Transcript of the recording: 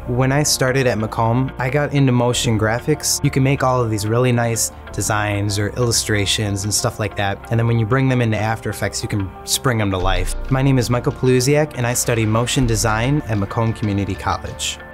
When I started at Macomb, I got into motion graphics. You can make all of these really nice designs or illustrations and stuff like that, and then when you bring them into After Effects, you can spring them to life. My name is Michael Paluziak, and I study motion design at Macomb Community College.